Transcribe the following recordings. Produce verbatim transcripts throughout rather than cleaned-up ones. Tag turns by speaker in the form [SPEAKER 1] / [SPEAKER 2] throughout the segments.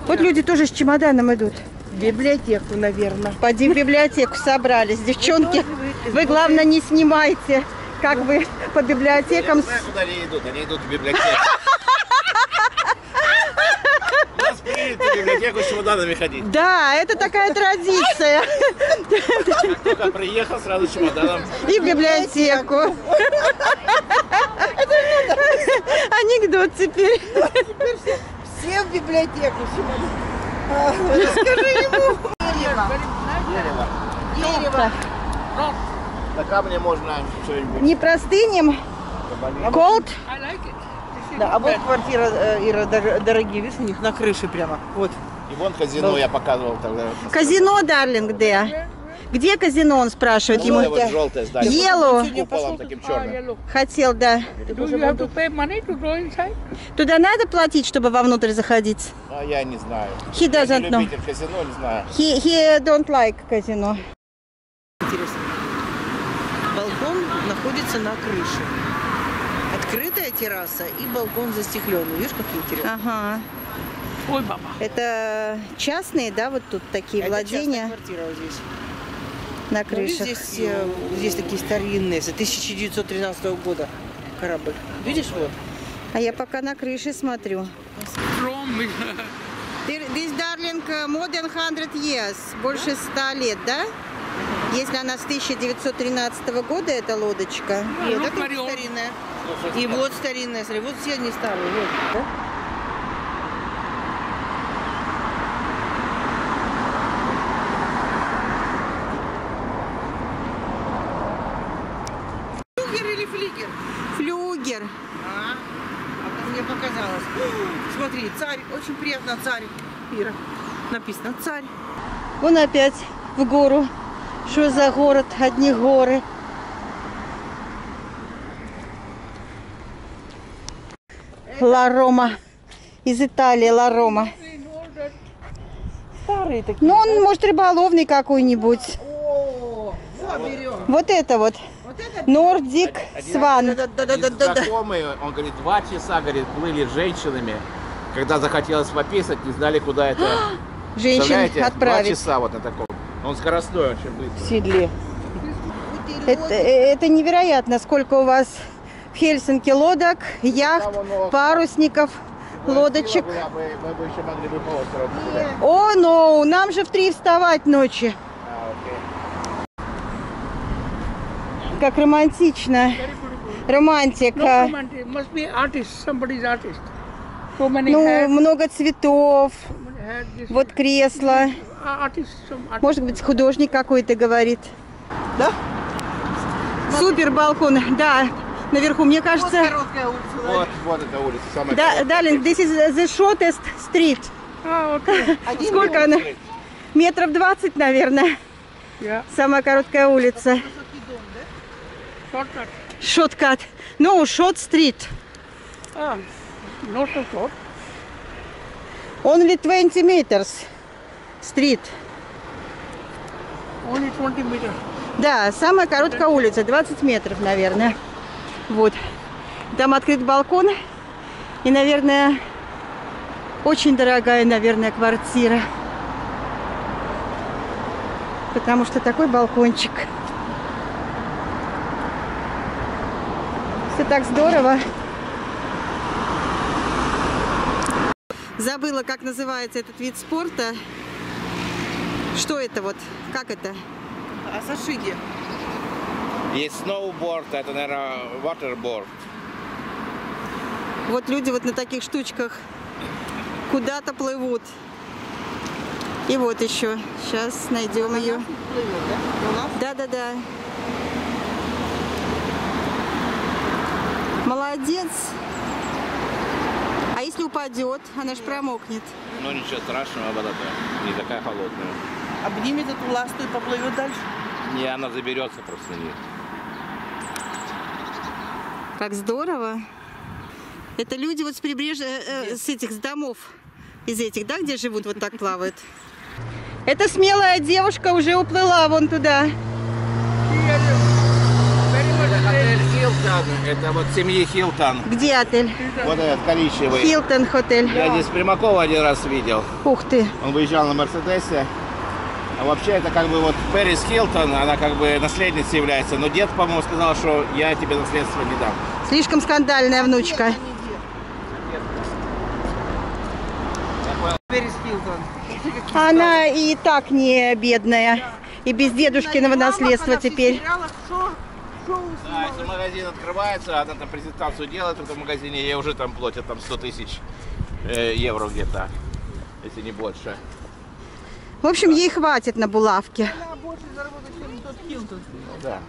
[SPEAKER 1] Вот люди тоже с чемоданом идут.
[SPEAKER 2] В библиотеку, наверное.
[SPEAKER 1] Пойди в библиотеку собрались. Девчонки, вы, главное, не снимайте, как вы по библиотекам...
[SPEAKER 3] Я знаю, куда они идут. Они идут в библиотеку. У нас принято в библиотеку с чемоданами ходить.
[SPEAKER 1] Да, это такая традиция.
[SPEAKER 3] Как только приехал, сразу с чемоданом.
[SPEAKER 1] И в библиотеку. Анекдот теперь.
[SPEAKER 2] Все в библиотеку. Скажи ему. Дерево.
[SPEAKER 3] Дерево.
[SPEAKER 2] Дерево.
[SPEAKER 3] На камне можно что-нибудь.
[SPEAKER 1] Не простынем. Cold.
[SPEAKER 2] Да, а вот квартира, э, Ира, дорогие, видишь, у них на крыше прямо. Вот.
[SPEAKER 3] И вон казино я показывал тогда.
[SPEAKER 1] Казино, дарлинг, где? Где казино, он спрашивает.
[SPEAKER 3] Ну,
[SPEAKER 1] Ему
[SPEAKER 3] вот желтое здание.
[SPEAKER 1] Yellow.
[SPEAKER 3] С куполом таким черным.
[SPEAKER 1] Хотел, да. Туда надо платить, чтобы вовнутрь заходить?
[SPEAKER 3] А я не знаю.
[SPEAKER 1] He
[SPEAKER 3] Я
[SPEAKER 1] doesn't
[SPEAKER 3] не
[SPEAKER 1] know.
[SPEAKER 3] любитель казино, не знаю.
[SPEAKER 1] He, he don't like казино.
[SPEAKER 2] Интересно. Балкон находится на крыше. Открытая терраса и балкон застекленный. Видишь, какие интересные?
[SPEAKER 1] Ага.
[SPEAKER 2] Ой, баба.
[SPEAKER 1] Это частные, да, вот тут такие
[SPEAKER 2] Это
[SPEAKER 1] владения
[SPEAKER 2] частная квартира вот здесь.
[SPEAKER 1] на
[SPEAKER 2] Ну,
[SPEAKER 1] крышах?
[SPEAKER 2] здесь, э, здесь такие старинные, с тысяча девятьсот тринадцатого года корабль. Видишь, вот?
[SPEAKER 1] А я пока на крыше смотрю. This darling more than hundred years, больше ста лет, да? Если она с тысяча девятьсот тринадцатого года, эта лодочка.
[SPEAKER 2] Нет, это старинная. И вот старинная, смотри, вот все они старые. Вот. Да? Флюгер или флигер?
[SPEAKER 1] Флюгер.
[SPEAKER 2] А, а мне показалось. Смотри, царь, очень приятно, царь. Ира, написано царь.
[SPEAKER 1] Вон опять в гору. Что за город? Одни горы. Ла Рома. Из Италии Ла Рома.
[SPEAKER 2] Старые такие.
[SPEAKER 1] Ну, он, может, рыболовный какой-нибудь.
[SPEAKER 2] О, вот берем.
[SPEAKER 1] Вот это вот.
[SPEAKER 2] Вот это
[SPEAKER 1] Нордик Сван.
[SPEAKER 2] да-да-да-да-да.
[SPEAKER 3] Знакомый, он говорит, два часа, говорит, плыли с женщинами. Когда захотелось пописать, не знали, куда это.
[SPEAKER 1] Женщин
[SPEAKER 3] Представляете? Два
[SPEAKER 1] отправить.
[SPEAKER 3] часа вот на таком. Он скоростной очень быстро.
[SPEAKER 1] В седле. Это, это невероятно, сколько у вас в Хельсинки лодок, яхт, парусников, лодочек.
[SPEAKER 3] Сила была бы, мы бы еще могли бы по острову погулять.
[SPEAKER 1] О, ну, нам же в три вставать ночью.
[SPEAKER 3] А, окей.
[SPEAKER 1] Как романтично. Романтика.
[SPEAKER 4] Must be artist, somebody's artist. So many
[SPEAKER 1] Ну,
[SPEAKER 4] hats,
[SPEAKER 1] много цветов.
[SPEAKER 4] had this
[SPEAKER 1] Вот кресло.
[SPEAKER 4] artist, some artist.
[SPEAKER 1] Может быть, художник какой-то говорит.
[SPEAKER 2] Да?
[SPEAKER 1] Супер балкон. Да, наверху, мне кажется.
[SPEAKER 2] Короткая улица. да?
[SPEAKER 3] Вот, вот эта улица, самая
[SPEAKER 1] Да,
[SPEAKER 3] короткая.
[SPEAKER 1] Далин, this is the shortest street.
[SPEAKER 4] Ah, okay.
[SPEAKER 1] Сколько она? Метров двадцать, наверное.
[SPEAKER 4] Yeah,
[SPEAKER 1] Самая короткая улица.
[SPEAKER 4] shortcut.
[SPEAKER 1] Шоткат. No, short street.
[SPEAKER 4] Ah, not so short.
[SPEAKER 1] Only twenty meters. Street.
[SPEAKER 4] Only twenty meters.
[SPEAKER 1] Да, самая короткая улица, двадцать метров, наверное. Вот. Там открыт балкон. И, наверное, очень дорогая, наверное, квартира. Потому что такой балкончик. Все так здорово. Забыла, как называется этот вид спорта. Что это вот? Как это?
[SPEAKER 2] А сашиги?
[SPEAKER 3] Есть сноуборд, это, наверное, waterboard.
[SPEAKER 1] Вот люди вот на таких штучках куда-то плывут. И вот еще. Сейчас найдем ее. Да-да-да. Молодец. А если упадет, она ж промокнет.
[SPEAKER 3] Ну ничего страшного, вода-то не такая холодная.
[SPEAKER 2] Обнимет эту ласту и поплывет дальше.
[SPEAKER 3] Не, она заберется просто не.
[SPEAKER 1] Как здорово. Это люди вот с прибрежья, э, с этих, с домов, из этих, да, где живут, вот так плавают. Эта смелая девушка уже уплыла вон туда.
[SPEAKER 4] Very much
[SPEAKER 3] Хилтон, это вот семьи Хилтон.
[SPEAKER 1] Где отель?
[SPEAKER 3] Вот этот коричневый.
[SPEAKER 1] Хилтон Хотель.
[SPEAKER 3] Я здесь Примакова один раз видел.
[SPEAKER 1] Ух ты.
[SPEAKER 3] Он выезжал на Мерседесе. А вообще это как бы вот Пэрис Хилтон, она как бы наследницей является. Но дед, по-моему, сказал, что я тебе наследство не дам.
[SPEAKER 1] Слишком скандальная внучка.
[SPEAKER 2] Пэрис Хилтон.
[SPEAKER 1] Она и так не бедная. И без дедушкиного наследства теперь.
[SPEAKER 3] Да, если магазин открывается, она там презентацию делает в этом магазине, ей уже там платят там сто тысяч э, евро где-то, если не больше.
[SPEAKER 1] В общем, ей хватит на булавке.
[SPEAKER 2] Она больше заработает, чем тот Хилтон.
[SPEAKER 3] Да.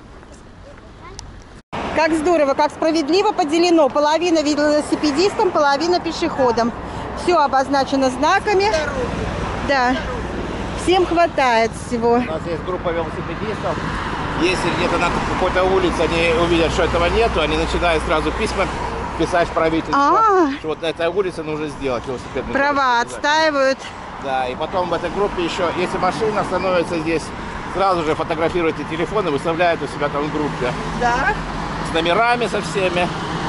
[SPEAKER 1] Как здорово, как справедливо поделено. Половина велосипедистам, половина пешеходам. Все обозначено знаками. Да. Всем хватает всего.
[SPEAKER 3] У нас есть группа велосипедистов. Если где-то на какой-то улице они увидят, что этого нету, они начинают сразу письма писать в правительство,
[SPEAKER 1] А-а-а.
[SPEAKER 3] что вот на этой улице нужно сделать велосипедный
[SPEAKER 1] Права
[SPEAKER 3] дорожку.
[SPEAKER 1] отстаивают.
[SPEAKER 3] Да, и потом в этой группе еще, если машина становится здесь, сразу же фотографируют и телефоны, выставляют у себя там в группе.
[SPEAKER 2] Да.
[SPEAKER 3] С номерами, со всеми.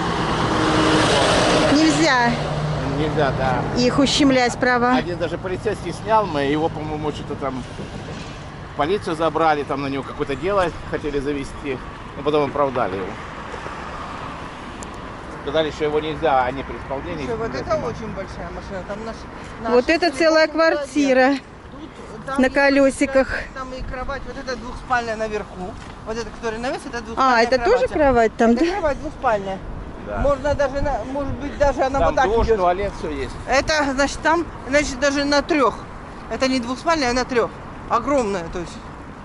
[SPEAKER 1] Нельзя
[SPEAKER 3] Нельзя, да.
[SPEAKER 1] их ущемлять права.
[SPEAKER 3] Один даже полицейский снял, мы его, по-моему, что-то там в полицию забрали, там на него какое-то дело хотели завести, но потом оправдали его. Сказали, что его нельзя, а не при исполнении.
[SPEAKER 2] Слушай, вот это очень большая машина. Там наш, наш
[SPEAKER 1] Вот это целая квартира
[SPEAKER 2] Тут, там
[SPEAKER 1] на
[SPEAKER 2] есть
[SPEAKER 1] колесиках.
[SPEAKER 2] вот Там и кровать, вот это двухспальная наверху. Вот это, который навес, это двухспальная
[SPEAKER 1] А, это
[SPEAKER 2] кровать.
[SPEAKER 1] тоже кровать там,
[SPEAKER 2] Это
[SPEAKER 1] да?
[SPEAKER 2] кровать двухспальная.
[SPEAKER 3] Да.
[SPEAKER 2] Можно даже, на, может быть, даже она
[SPEAKER 3] Там
[SPEAKER 2] вот так
[SPEAKER 3] душ,
[SPEAKER 2] идет.
[SPEAKER 3] туалет, все есть.
[SPEAKER 2] Это, значит, там, значит, даже на трех. Это не двухспальная, а на трех. Огромная, то есть.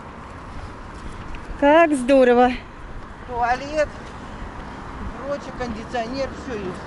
[SPEAKER 1] Как здорово.
[SPEAKER 2] Туалет, прочее, кондиционер, все есть.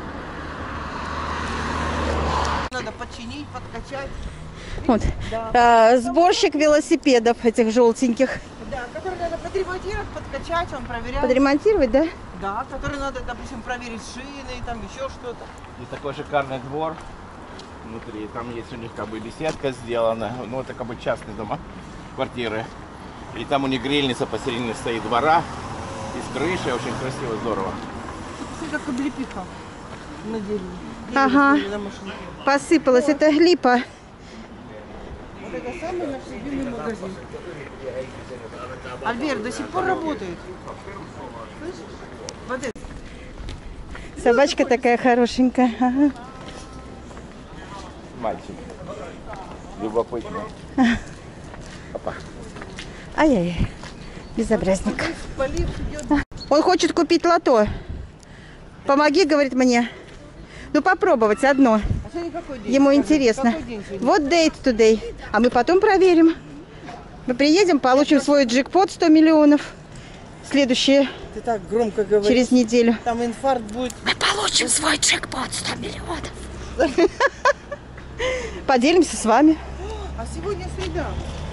[SPEAKER 2] Надо починить, подкачать.
[SPEAKER 1] Вот.
[SPEAKER 2] Да.
[SPEAKER 1] А, сборщик велосипедов этих желтеньких.
[SPEAKER 2] Да, который надо подремонтировать, подкачать, он проверяет.
[SPEAKER 1] Подремонтировать, да?
[SPEAKER 2] Да, который надо, допустим, проверить шины, там еще что-то.
[SPEAKER 3] И такой шикарный двор внутри. Там есть у них как бы беседка сделана. Ну, это как бы частные дома, квартиры. И там у них грильница посередине стоит двора. И с крышей очень красиво, здорово.
[SPEAKER 2] Все как облепиха на дереве.
[SPEAKER 1] Ага.
[SPEAKER 2] Дерево на машине.
[SPEAKER 1] Посыпалась эта липа.
[SPEAKER 2] Вот это самый наш любимый магазин. Альберт до сих пор работает. Слышишь? Вот это.
[SPEAKER 1] Собачка такая хорошенькая. Ага.
[SPEAKER 3] Мальчик. Любопытно. Опа.
[SPEAKER 1] Ай-яй-яй. Безобразник.
[SPEAKER 2] Полив идет.
[SPEAKER 1] Он хочет купить лото. Помоги, говорит мне. Ну попробовать одно.
[SPEAKER 2] А сегодня какой день?
[SPEAKER 1] Ему
[SPEAKER 2] Скажи,
[SPEAKER 1] интересно.
[SPEAKER 2] какой день сегодня?
[SPEAKER 1] Вот date today. А мы потом проверим. Мы приедем, получим свой джекпот сто миллионов. Следующее,
[SPEAKER 2] Ты так громко говоришь.
[SPEAKER 1] через неделю.
[SPEAKER 2] Там инфаркт будет.
[SPEAKER 1] Мы получим свой джекпот сто миллионов. Поделимся с вами.
[SPEAKER 2] А сегодня среда.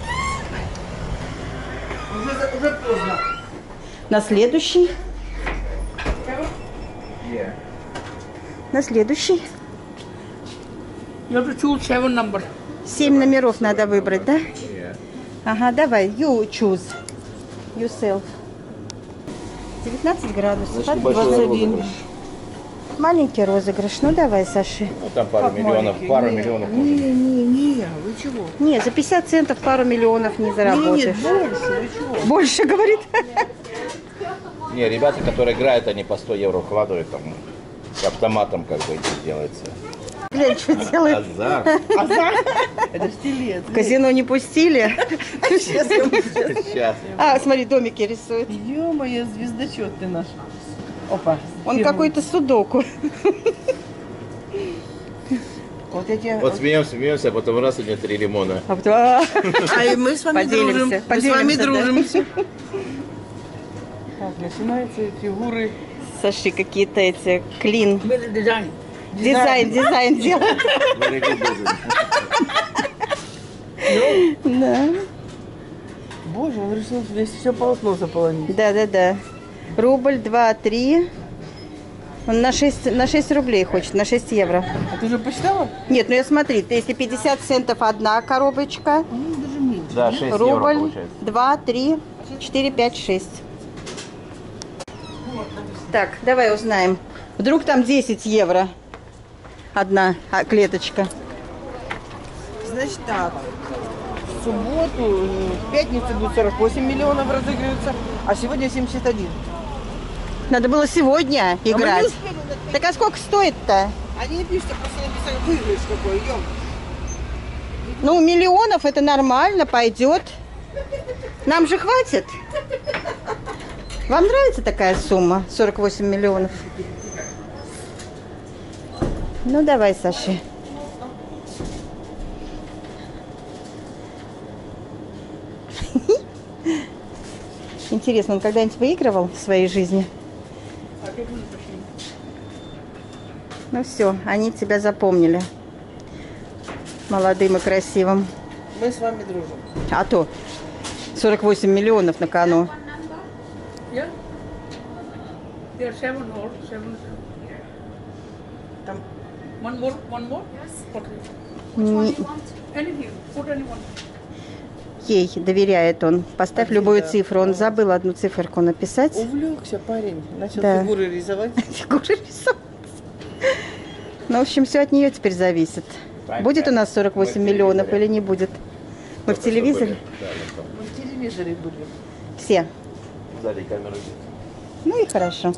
[SPEAKER 2] Уже, уже поздно.
[SPEAKER 1] На следующий. На следующий.
[SPEAKER 4] You have to choose seven number.
[SPEAKER 1] Семь номеров надо выбрать, да? Ага, давай. You choose. Yourself. девятнадцать градусов.
[SPEAKER 3] Значит,
[SPEAKER 1] от
[SPEAKER 3] большой
[SPEAKER 1] двадцати.
[SPEAKER 3] розыгрыш.
[SPEAKER 1] Маленький розыгрыш. Ну давай, Саши.
[SPEAKER 3] Ну, там пару миллионов, пару миллионов.
[SPEAKER 2] Не, не, не, вы чего?
[SPEAKER 1] Не, за пятьдесят центов пару миллионов не заработаешь.
[SPEAKER 2] Нет, больше, вы чего?
[SPEAKER 1] Больше, говорит.
[SPEAKER 3] Не, ребята, которые играют, они по сто евро вкладывают там. С автоматом как бы это делается.
[SPEAKER 1] Глянь, что делает.
[SPEAKER 3] Азарт.
[SPEAKER 2] Это стилет.
[SPEAKER 1] В казино не пустили.
[SPEAKER 3] Сейчас.
[SPEAKER 1] А, смотри, домики рисует.
[SPEAKER 2] Ё-моё, звездочет ты наш. Опа.
[SPEAKER 1] Он какой-то судоку.
[SPEAKER 2] Вот я тебе...
[SPEAKER 3] Вот смеемся, смеемся, а потом раз и мне три лимона.
[SPEAKER 1] А потом, а,
[SPEAKER 2] А и мы с вами
[SPEAKER 1] Поделимся,
[SPEAKER 2] дружим. Мы с
[SPEAKER 1] поделимся,
[SPEAKER 2] вами
[SPEAKER 1] да.
[SPEAKER 2] дружимся. Так, начинаются фигуры.
[SPEAKER 1] Саши какие-то эти клин.
[SPEAKER 4] With design.
[SPEAKER 1] Дизайн, дизайн делает.
[SPEAKER 3] Very good business.
[SPEAKER 1] Да,
[SPEAKER 2] Боже, он решил здесь все полотно заполонить.
[SPEAKER 1] да, да, да. Рубль, два, три. Он на шесть, на шесть рублей хочет, на шесть евро.
[SPEAKER 2] А ты уже посчитала?
[SPEAKER 1] Нет, ну я смотри, если пятьдесят центов одна коробочка,
[SPEAKER 2] Ну, даже меньше.
[SPEAKER 3] Да, шесть евро
[SPEAKER 1] рубль,
[SPEAKER 3] получается.
[SPEAKER 1] два, три, четыре, пять, шесть. Так, давай узнаем. Вдруг там десять евро одна а, клеточка.
[SPEAKER 2] Значит так, в субботу, в пятницу будет сорок восемь миллионов разыгрываться, а сегодня семьдесят один.
[SPEAKER 1] Надо было сегодня
[SPEAKER 2] А мы
[SPEAKER 1] играть.
[SPEAKER 2] не успели на-
[SPEAKER 1] Так а сколько стоит-то?
[SPEAKER 2] Они не пишут, а просто написали выигрыш какой, идем.
[SPEAKER 1] Ну, миллионов это нормально, пойдет. Нам же хватит. Вам нравится такая сумма? сорок восемь миллионов. Ну, давай, Саша. Интересно, он когда-нибудь выигрывал в своей жизни? Ну все, они тебя запомнили. Молодым и красивым.
[SPEAKER 2] Мы с вами дружим.
[SPEAKER 1] А то сорок восемь миллионов на кону.
[SPEAKER 4] Yeah. There are seven or seven.
[SPEAKER 2] Там
[SPEAKER 4] One more, one more? Yes.
[SPEAKER 1] Не-
[SPEAKER 4] Anything. Put anyone.
[SPEAKER 1] Ей доверяет он. Поставь любую цифру. Он забыл одну циферку написать.
[SPEAKER 2] увлекся парень, начал
[SPEAKER 1] Да.
[SPEAKER 2] фигуры рисовать.
[SPEAKER 1] Фигуры рисовать. Ну, в общем, все от нее теперь зависит. Будет у нас сорок восемь миллионов или не будет? Мы в телевизоре?
[SPEAKER 2] Мы в телевизоре были.
[SPEAKER 1] Все.
[SPEAKER 3] Сзади камеры.
[SPEAKER 1] Ну и хорошо.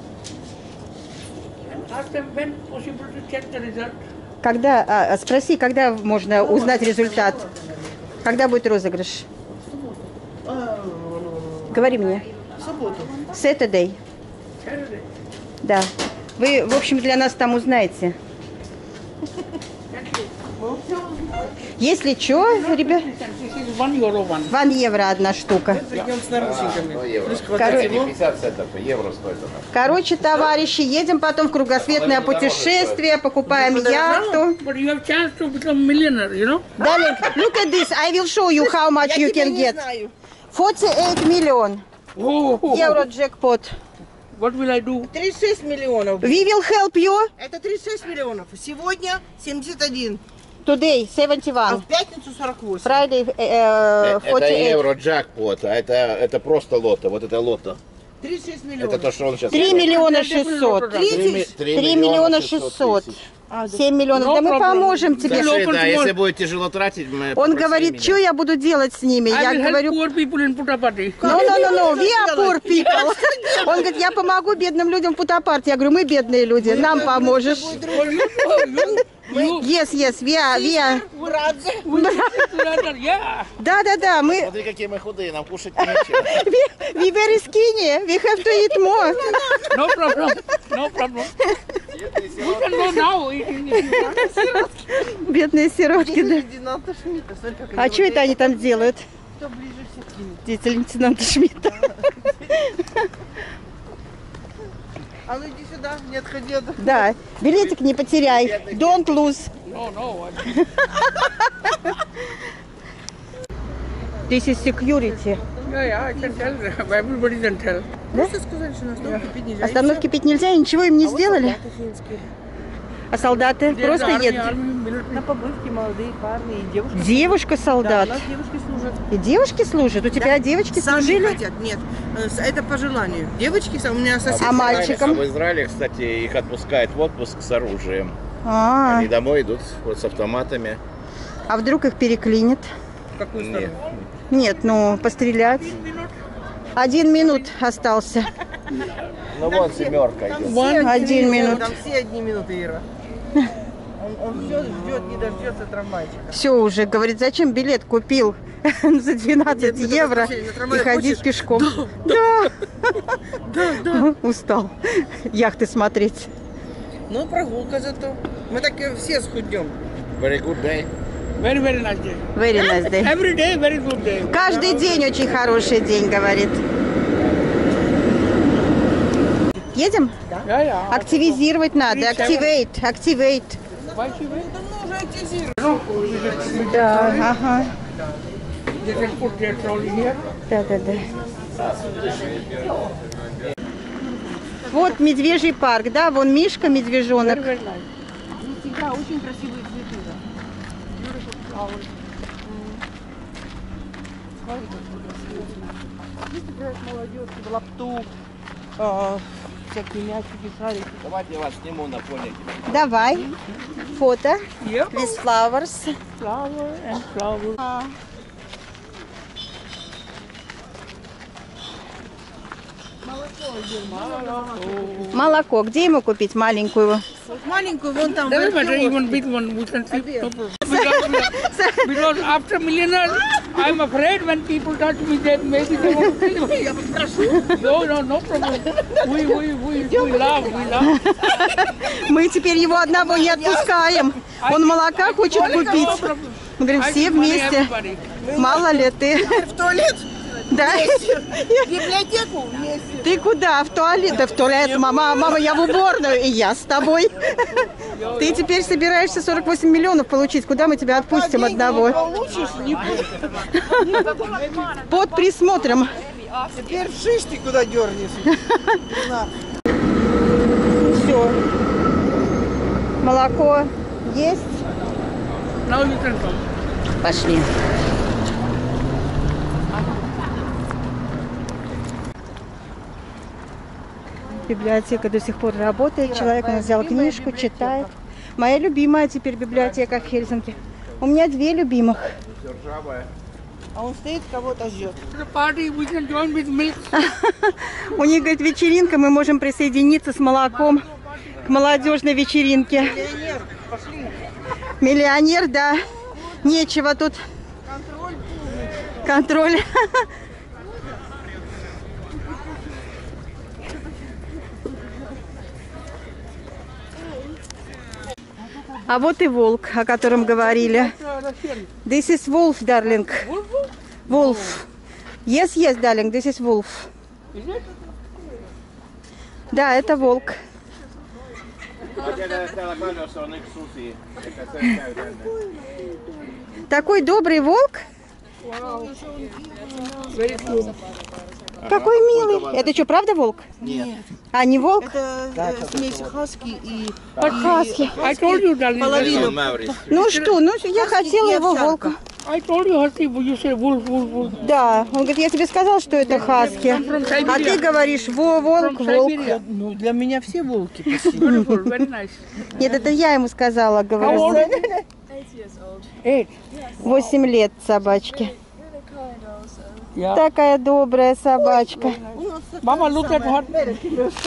[SPEAKER 4] Ask them when possible to check the result.
[SPEAKER 1] Когда, а, спроси, когда можно узнать результат? Когда будет розыгрыш? Говори мне.
[SPEAKER 2] В субботу.
[SPEAKER 1] Saturday.
[SPEAKER 4] Saturday.
[SPEAKER 1] Да. Вы, в общем, для нас там узнаете. Если что, ребят,
[SPEAKER 4] This is one euro one.
[SPEAKER 1] один евро одна штука.
[SPEAKER 2] Придем с наручниками.
[SPEAKER 3] сто евро.
[SPEAKER 2] Плюс
[SPEAKER 1] Короче,
[SPEAKER 2] хватает его.
[SPEAKER 3] пятьдесят центов, евро стоит она.
[SPEAKER 1] Короче, товарищи, едем потом в кругосветное путешествие, покупаем яхту.
[SPEAKER 4] But you have chance to become millionaire, you know?
[SPEAKER 1] Darling, look at this. I will show you how much
[SPEAKER 2] Я
[SPEAKER 1] you
[SPEAKER 2] тебя
[SPEAKER 1] can
[SPEAKER 2] не
[SPEAKER 1] get.
[SPEAKER 2] знаю.
[SPEAKER 1] forty-eight million
[SPEAKER 4] Oh,
[SPEAKER 1] euro jackpot.
[SPEAKER 4] what will I do?
[SPEAKER 2] тридцать шесть миллионов.
[SPEAKER 1] We will help you
[SPEAKER 2] Это тридцать шесть миллионов. Сегодня семьдесят один.
[SPEAKER 1] today,
[SPEAKER 2] А
[SPEAKER 1] seventy-one.
[SPEAKER 2] в пятницу сорок восемь.
[SPEAKER 1] Friday, э,
[SPEAKER 3] Это
[SPEAKER 1] forty-eight.
[SPEAKER 3] евро джекпот, а это, это просто лото. Вот это лото.
[SPEAKER 2] тридцать шесть миллионов.
[SPEAKER 3] Это то, что он сейчас...
[SPEAKER 1] три миллиона шестьсот.
[SPEAKER 2] тридцать.
[SPEAKER 1] три миллиона шестьсот.
[SPEAKER 3] тысяч.
[SPEAKER 1] семь миллионов.
[SPEAKER 4] No
[SPEAKER 1] Да мы
[SPEAKER 4] problem.
[SPEAKER 1] поможем тебе.
[SPEAKER 3] Скажи,
[SPEAKER 4] Local
[SPEAKER 3] да,
[SPEAKER 4] small.
[SPEAKER 3] если будет тяжело тратить, мы
[SPEAKER 1] Он
[SPEAKER 3] попроси
[SPEAKER 1] говорит,
[SPEAKER 3] меня.
[SPEAKER 1] что я буду делать с ними?
[SPEAKER 4] I
[SPEAKER 1] Я
[SPEAKER 4] will help
[SPEAKER 1] говорю,
[SPEAKER 4] poor people in Puttapati.
[SPEAKER 1] no, no, no, no, we are poor people. Он говорит, я помогу бедным людям в Путапарте. Я говорю, мы бедные люди, нам поможешь.
[SPEAKER 4] Well, you, you, you,
[SPEAKER 1] Yes, yes, we are, we are.
[SPEAKER 2] Братцы.
[SPEAKER 4] brother, yeah.
[SPEAKER 1] Да, да, да, мы
[SPEAKER 3] Смотри, какие мы худые, нам кушать нечего.
[SPEAKER 1] we, we very skinny. We have to eat more.
[SPEAKER 4] No problem. No problem. We can go now eating if you want.
[SPEAKER 1] Бедные сиротки, да.
[SPEAKER 2] Лейтенанта Шмидта. Смотри, как
[SPEAKER 1] А
[SPEAKER 2] они
[SPEAKER 1] что
[SPEAKER 2] вот
[SPEAKER 1] это они там делают?
[SPEAKER 2] Кто ближе всех кинет.
[SPEAKER 1] Дети лейтенанта Шмидта.
[SPEAKER 2] А ну иди сюда, не отходи от...
[SPEAKER 1] Да, билетик не потеряй. Don't lose.
[SPEAKER 4] No, no.
[SPEAKER 1] This is security.
[SPEAKER 4] Yeah, yeah, I can tell. Everybody can tell.
[SPEAKER 2] Просто сказали, что на остановке пить нельзя.
[SPEAKER 1] Остановки пить нельзя, и ничего им не сделали.
[SPEAKER 2] Это финские.
[SPEAKER 1] А солдаты просто
[SPEAKER 4] Army,
[SPEAKER 1] едут.
[SPEAKER 4] army, military.
[SPEAKER 2] На побывке молодые парни и девушки. Да, у
[SPEAKER 1] Девушка-солдат.
[SPEAKER 2] нас девушки служат.
[SPEAKER 1] И девушки служат? У тебя девочки
[SPEAKER 2] Сами
[SPEAKER 1] служили?
[SPEAKER 2] хотят. Нет, э, с- это по желанию. Девочки, сам- у меня сосед.
[SPEAKER 1] А мальчикам?
[SPEAKER 3] А в Израиле, кстати, их отпускают в отпуск с оружием.
[SPEAKER 1] А,
[SPEAKER 3] Они домой идут вот с автоматами.
[SPEAKER 1] а вдруг их переклинит?
[SPEAKER 2] В какую
[SPEAKER 3] Нет.
[SPEAKER 2] сторону?
[SPEAKER 1] Нет, ну, пострелять. Один минут остался.
[SPEAKER 3] Ну вот семерка идет.
[SPEAKER 1] One, один минут.
[SPEAKER 2] Там все одни минуты, Ира. Он, он все ждет, не дождется трамвайчика.
[SPEAKER 1] Все уже, говорит, зачем билет купил за двенадцать
[SPEAKER 2] Нет,
[SPEAKER 1] евро
[SPEAKER 2] это на
[SPEAKER 1] и
[SPEAKER 2] трамвае
[SPEAKER 1] ходить
[SPEAKER 2] хочешь?
[SPEAKER 1] пешком? Да.
[SPEAKER 2] Да, да.
[SPEAKER 1] Устал яхты смотреть.
[SPEAKER 2] Ну, прогулка зато. Мы так и все схуднем.
[SPEAKER 3] Very good day.
[SPEAKER 4] Very, very nice day.
[SPEAKER 1] Very nice day.
[SPEAKER 4] Every day, very good day.
[SPEAKER 1] Каждый день очень хороший день, говорит. Едем?
[SPEAKER 4] Yeah, yeah.
[SPEAKER 1] Активизировать надо. Activate, activate.
[SPEAKER 4] Why she wait?
[SPEAKER 2] Давно уже активизировали.
[SPEAKER 1] Да, ага.
[SPEAKER 4] They can put their trolley here.
[SPEAKER 1] Да, да, да. Вот медвежий парк, да, вон Мишка, медвежонок.
[SPEAKER 4] Very, very nice.
[SPEAKER 2] Всегда очень красивые цветы. Здесь играет молодежь в лапту, а, всякие мячики, шарики.
[SPEAKER 3] Давайте я вас сниму на фоне.
[SPEAKER 1] Давай. Фото.
[SPEAKER 4] Yep.
[SPEAKER 1] With flowers.
[SPEAKER 4] Flower and flower.
[SPEAKER 1] А. Молоко. Где ему купить маленькую?
[SPEAKER 2] Маленькую вон там.
[SPEAKER 4] Doesn't matter, even big one we can see. No problem. Because, because after millionaires, I'm afraid when people touch me that maybe they want to kill me. No, no, no problem. We, we, we, we love, we love.
[SPEAKER 1] Мы теперь его одного не отпускаем. Он молока хочет купить. Мы говорим, все вместе. Мало ли ты.
[SPEAKER 2] В туалет?
[SPEAKER 1] Да?
[SPEAKER 2] В библиотеку? Вместе.
[SPEAKER 1] Ты куда? В туалет? Да в туалет. Мама, мама, я в уборную. И я с тобой. Ты теперь собираешься сорок восемь миллионов получить. Куда мы тебя отпустим одного?
[SPEAKER 2] Получишь, не
[SPEAKER 1] Под присмотром.
[SPEAKER 2] Теперь в шиш ты куда дернешь.
[SPEAKER 1] Все. Молоко есть.
[SPEAKER 4] Now you can come.
[SPEAKER 1] Пошли. Библиотека до сих пор работает. Человек у нас взял книжку, читает. Моя любимая теперь библиотека в Хельсинки. У меня две любимых.
[SPEAKER 2] А он стоит, кого-то ждет.
[SPEAKER 4] The party we can join with milk.
[SPEAKER 1] У них, говорит, вечеринка, мы можем присоединиться с молоком к молодежной вечеринке.
[SPEAKER 2] Миллионер, пошли.
[SPEAKER 1] Миллионер, да. Нечего тут.
[SPEAKER 2] Контроль.
[SPEAKER 1] Контроль. А вот и волк, о котором говорили. This is wolf, darling. Wolf. Yes, yes, darling, this is wolf. Да, это волк. Такой добрый волк. Какой милый. Это что, правда волк?
[SPEAKER 3] Нет.
[SPEAKER 1] А, не волк?
[SPEAKER 2] Это э, смесь хаски и...
[SPEAKER 1] Хаски.
[SPEAKER 4] I told you, darling.
[SPEAKER 2] Половину.
[SPEAKER 1] Ну что, ну я хотела
[SPEAKER 2] и
[SPEAKER 1] его
[SPEAKER 2] овчарка.
[SPEAKER 1] волка.
[SPEAKER 4] I told you, Husky, you say wolf, wolf, wolf.
[SPEAKER 1] Да, он говорит, я тебе сказал, что это хаски. А ты говоришь, во, волк,
[SPEAKER 4] From
[SPEAKER 1] волк.
[SPEAKER 4] Siberia.
[SPEAKER 2] Ну, для меня все волки почти.
[SPEAKER 4] Beautiful, very nice.
[SPEAKER 1] Нет, это я ему сказала,
[SPEAKER 4] How
[SPEAKER 1] говорю.
[SPEAKER 4] old? Eight.
[SPEAKER 1] Восемь лет собачке.
[SPEAKER 4] Yeah.
[SPEAKER 1] Такая добрая собачка.
[SPEAKER 4] Mama, look at her. Did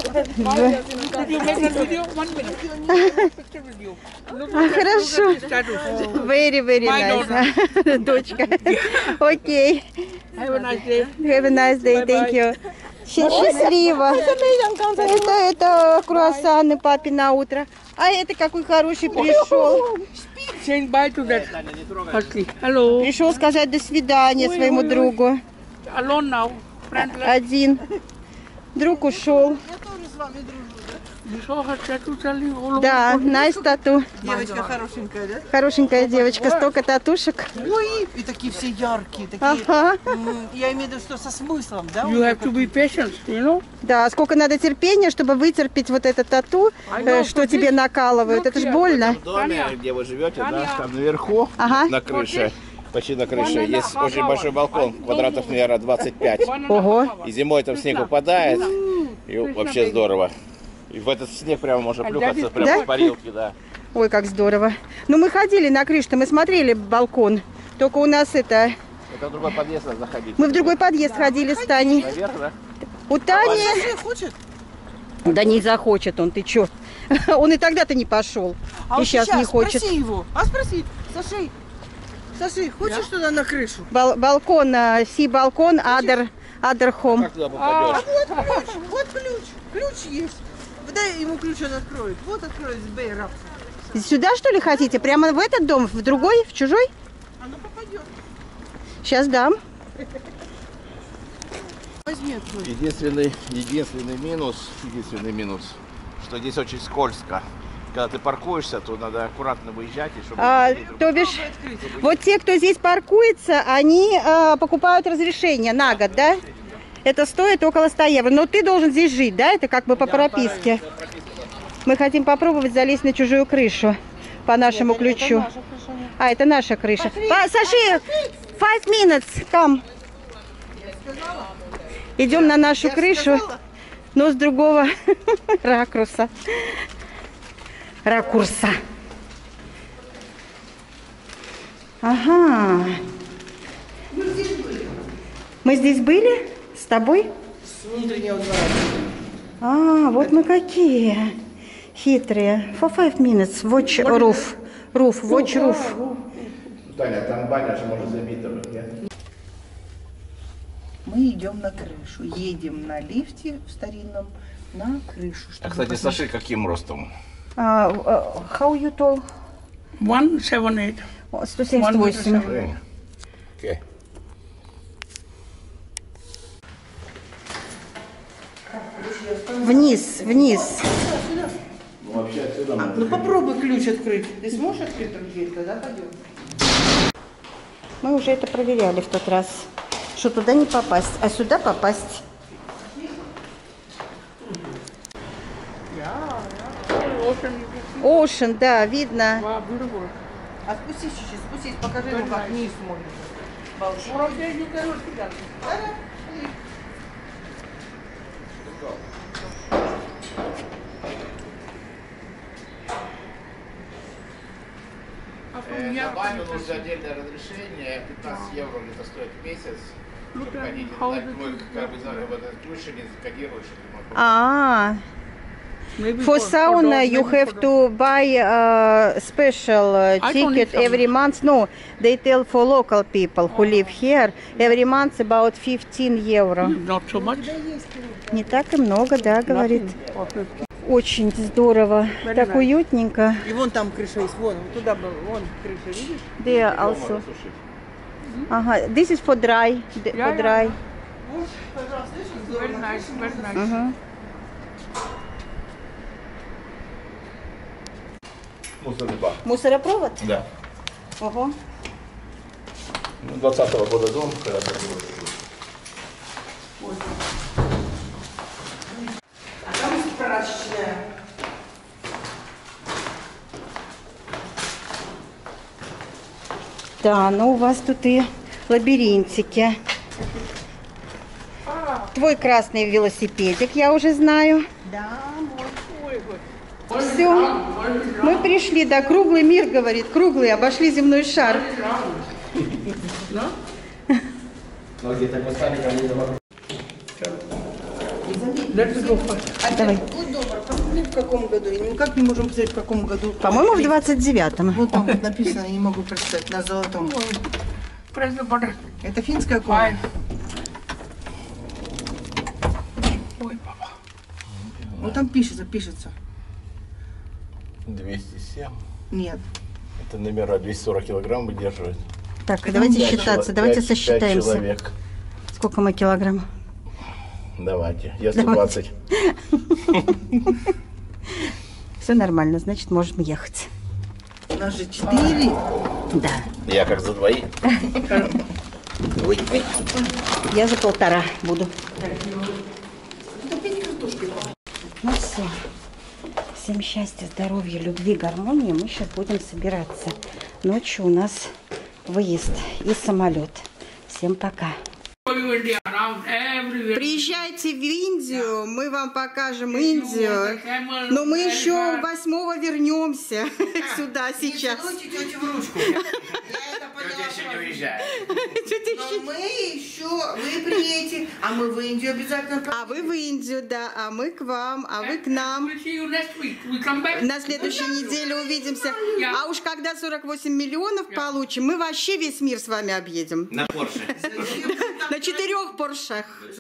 [SPEAKER 4] you make a video? One minute. Picture with you. Look,
[SPEAKER 1] А, хорошо.
[SPEAKER 4] look at this tattoo.
[SPEAKER 1] Very, very
[SPEAKER 4] My
[SPEAKER 1] nice. Дочка. Окей.
[SPEAKER 4] Have a nice day.
[SPEAKER 1] Have a nice day. Thank you. Щ- Счастливо. Это, это круассаны папе на утро. А это какой хороший пришел.
[SPEAKER 4] Saying bye to that Husky. Hello.
[SPEAKER 1] Пришел сказать до свидания своему другу.
[SPEAKER 4] Alone now. Friend left.
[SPEAKER 1] Один. Друг ушел.
[SPEAKER 2] Я тоже с вами дружу.
[SPEAKER 4] You saw her tattoo, Charlie, all over.
[SPEAKER 1] Да, nice тату.
[SPEAKER 2] Девочка хорошенькая, да?
[SPEAKER 1] Хорошенькая девочка, столько татушек.
[SPEAKER 2] Ой, и такие все яркие, такие.
[SPEAKER 1] Ага.
[SPEAKER 2] м, Я имею в виду, что со смыслом, да?
[SPEAKER 4] You have to be patient, you know.
[SPEAKER 1] Да, сколько надо терпения, чтобы вытерпеть вот это тату, э, что тебе накалывают. Это ж больно.
[SPEAKER 3] В доме, где вы живете, да, там наверху,
[SPEAKER 1] Ага.
[SPEAKER 3] на крыше, почти на крыше, есть очень большой балкон, квадратов, наверное, двадцать пять.
[SPEAKER 1] Ого.
[SPEAKER 3] И зимой там снег упадает, и вообще здорово. И в этот снег прямо можно плюхаться, прямо
[SPEAKER 1] Да?
[SPEAKER 3] в парилке, да.
[SPEAKER 1] Ой, как здорово. Ну, мы ходили на крышу, мы смотрели балкон. Только у нас это...
[SPEAKER 3] Это в другой подъезд надо заходить.
[SPEAKER 1] Мы в другой подъезд ходили с Таней.
[SPEAKER 3] Наверх, да?
[SPEAKER 1] У Тани...
[SPEAKER 2] Саша хочет?
[SPEAKER 1] Да не захочет он, ты чё? Он и тогда-то не пошел.
[SPEAKER 2] А
[SPEAKER 1] И
[SPEAKER 2] вот
[SPEAKER 1] сейчас не хочет.
[SPEAKER 2] Спроси его. А спроси, Сашей, Сашей, хочешь туда на крышу?
[SPEAKER 1] Бал- балкон, а, си балкон, адер, адер хом.
[SPEAKER 3] Как туда попадешь?
[SPEAKER 2] Вот ключ, вот ключ, ключ есть. Дай ему ключ, он откроет. Вот откроет с Бейра.
[SPEAKER 1] Сюда, что ли, хотите? Прямо в этот дом? В другой? В чужой?
[SPEAKER 2] Оно попадет.
[SPEAKER 1] Сейчас дам.
[SPEAKER 2] Возьми открой.
[SPEAKER 3] Единственный, единственный минус, единственный минус, что здесь очень скользко. Когда ты паркуешься, то надо аккуратно выезжать, и чтобы...
[SPEAKER 1] А, то бишь, вот те, кто здесь паркуется, они а, покупают разрешение на год, да? Это стоит около ста евро. Но ты должен здесь жить, да? Это как бы по прописке. Мы хотим попробовать залезть на чужую крышу по нашему ключу. А, это наша крыша. Па- Саши, five minutes, come. Идем на нашу крышу. но с другого ракурса. Ракурса. Ага. Мы здесь были? С тобой?
[SPEAKER 2] С внутреннего двора.
[SPEAKER 1] А, вот мы какие хитрые. For five minutes. Watch roof. Roof. Watch roof.
[SPEAKER 3] Таня, там баня же может забита быть, нет?
[SPEAKER 2] Мы идем на крышу. Едем на лифте в старинном на крышу.
[SPEAKER 3] А, кстати, Саши каким ростом?
[SPEAKER 1] А, а, how you tall?
[SPEAKER 4] one seventy-eight.
[SPEAKER 1] сто семьдесят восемь.
[SPEAKER 3] Э, окей.
[SPEAKER 1] Вниз, вниз.
[SPEAKER 3] Ну, вообще отсюда можно.
[SPEAKER 2] Ну попробуй ключ открыть. Ты сможешь открыть там дверь? Тогда пойдем.
[SPEAKER 1] Мы уже это проверяли в тот раз, что туда не попасть, а сюда попасть. Ocean, да, видно.
[SPEAKER 4] Wow, beautiful.
[SPEAKER 2] А спустись чуть-чуть, спустись, покажи ему, как вниз смотрит.
[SPEAKER 4] Or okay, you can look it up.
[SPEAKER 3] Э, на баню нужно отдельное разрешение, пятнадцать евро где-то стоит в месяц.
[SPEAKER 4] Look
[SPEAKER 3] Чтобы
[SPEAKER 4] at
[SPEAKER 3] ходить,
[SPEAKER 4] how
[SPEAKER 3] так,
[SPEAKER 4] the
[SPEAKER 3] твой,
[SPEAKER 4] things
[SPEAKER 3] как бы,
[SPEAKER 4] are.
[SPEAKER 3] за- вот этот ключ не закодируешь. или можно.
[SPEAKER 1] А,
[SPEAKER 4] Maybe
[SPEAKER 1] for sauna
[SPEAKER 4] dog,
[SPEAKER 1] you
[SPEAKER 4] maybe
[SPEAKER 1] have
[SPEAKER 4] for dog.
[SPEAKER 1] to buy a special uh,
[SPEAKER 4] I don't
[SPEAKER 1] ticket
[SPEAKER 4] need sauna.
[SPEAKER 1] every month. No, they tell for local people who live here every month about fifteen euro.
[SPEAKER 4] Not so much.
[SPEAKER 1] Не так и много, да, говорит.
[SPEAKER 4] For fifty.
[SPEAKER 1] Очень здорово,
[SPEAKER 4] Very
[SPEAKER 1] так
[SPEAKER 4] nice.
[SPEAKER 1] уютненько.
[SPEAKER 2] И вон там крыша есть, вон, вот туда был, вон крыша, видишь?
[SPEAKER 1] There
[SPEAKER 3] Дома
[SPEAKER 1] also.
[SPEAKER 3] рассушить.
[SPEAKER 1] Ага, this is for dry, d-
[SPEAKER 4] Yeah,
[SPEAKER 1] for
[SPEAKER 4] yeah,
[SPEAKER 1] dry.
[SPEAKER 2] Вот, пожалуйста, видишь, как здорово.
[SPEAKER 4] Very nice, very nice.
[SPEAKER 1] Мгм.
[SPEAKER 3] Мусорный бак.
[SPEAKER 1] Мусоропровод?
[SPEAKER 3] Да.
[SPEAKER 1] Ого.
[SPEAKER 3] Ну, двадцатого года дом, когда это было.
[SPEAKER 2] А там прачечная.
[SPEAKER 1] Да, ну у вас тут и лабиринтики. Твой красный велосипедик, я уже знаю.
[SPEAKER 2] Да,
[SPEAKER 1] Все. Мы пришли, да, круглый мир, говорит, круглый, обошли земной шар.
[SPEAKER 3] Ну, где-то поставили, они дома.
[SPEAKER 4] Let's go first.
[SPEAKER 1] Давай.
[SPEAKER 2] будь добр, посмотри, в каком году. И никак не можем посмотреть, в каком году.
[SPEAKER 1] По-моему, в двадцать девятом.
[SPEAKER 2] Вот там вот написано, я не могу прочитать, на золотом.
[SPEAKER 4] Press the button.
[SPEAKER 2] Это финская
[SPEAKER 4] Five.
[SPEAKER 2] кола.
[SPEAKER 4] Ой, папа.
[SPEAKER 2] Вот там пишется, пишется.
[SPEAKER 3] двести семь.
[SPEAKER 2] Нет.
[SPEAKER 3] Это номера двести сорок килограмм выдерживает.
[SPEAKER 1] Так, давайте
[SPEAKER 3] Пять
[SPEAKER 1] считаться,
[SPEAKER 3] чело-
[SPEAKER 1] давайте
[SPEAKER 3] пять- пять
[SPEAKER 1] сосчитаемся.
[SPEAKER 3] человек.
[SPEAKER 1] Сколько мы килограмм?
[SPEAKER 3] Давайте. Я сто двадцать.
[SPEAKER 1] Все нормально, значит, можем ехать.
[SPEAKER 2] У нас же четыре.
[SPEAKER 1] Да.
[SPEAKER 3] Я как за двоих. Ой, ой.
[SPEAKER 1] Я за полтора буду. Ну все. Всем счастья, здоровья, любви, гармонии. Мы сейчас будем собираться. Ночью у нас выезд и самолет. Всем пока.
[SPEAKER 4] India, around everywhere.
[SPEAKER 1] Приезжайте в Индию, мы вам покажем Индию. Но мы еще восьмого вернемся сюда сейчас.
[SPEAKER 2] Целуйте тетю в ручку. Я это
[SPEAKER 3] Тетя еще не уезжает.
[SPEAKER 2] Но мы еще, вы приедете, а мы в Индию обязательно.
[SPEAKER 1] А вы в Индию, да, а мы к вам, а вы к нам.
[SPEAKER 4] We'll see you next week. We come back.
[SPEAKER 1] На следующей неделе увидимся. А уж когда сорок восемь миллионов получим, мы вообще весь мир с вами объедем.
[SPEAKER 3] На Порше.
[SPEAKER 1] На четырех Поршах.